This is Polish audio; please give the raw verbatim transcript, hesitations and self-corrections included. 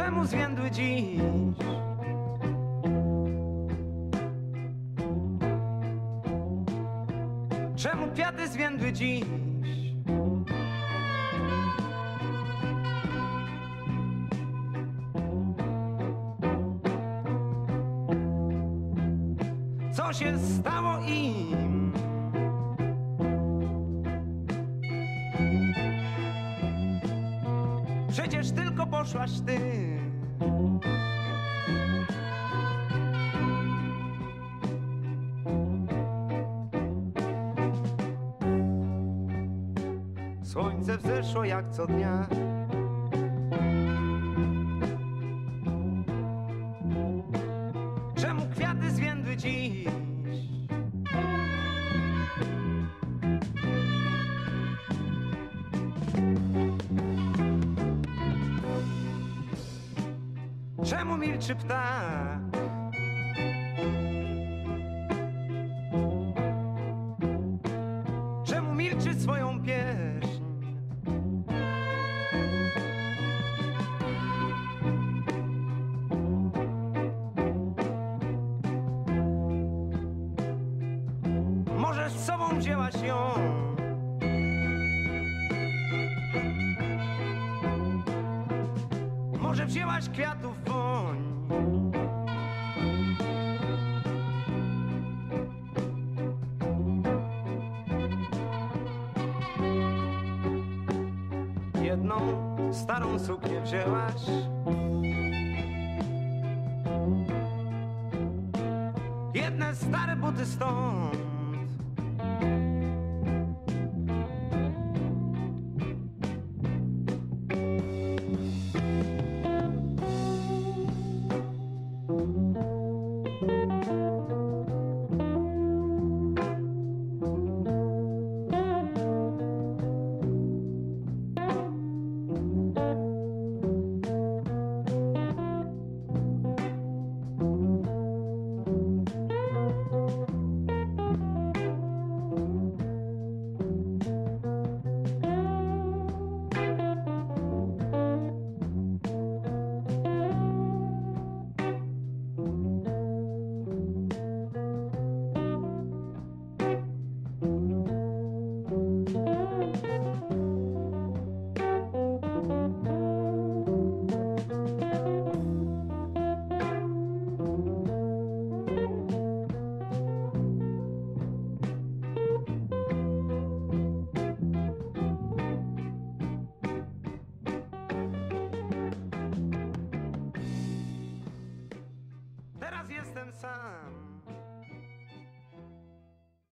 Czemu zwiędły dziś? Czemu kwiaty zwiędły dziś? Co się stało im? Przecież tylko poszłaś ty. Słońce wzeszło jak co dnia. Czemu kwiaty zwiędły dziś? Czemu milczy ptak? Czemu milczy swoją pieśń? Może z sobą wzięłaś ją? Może wzięłaś kwiatów woń? Jedną starą suknię wzięłaś? Jedne stare buty stąd. Teraz jestem sam.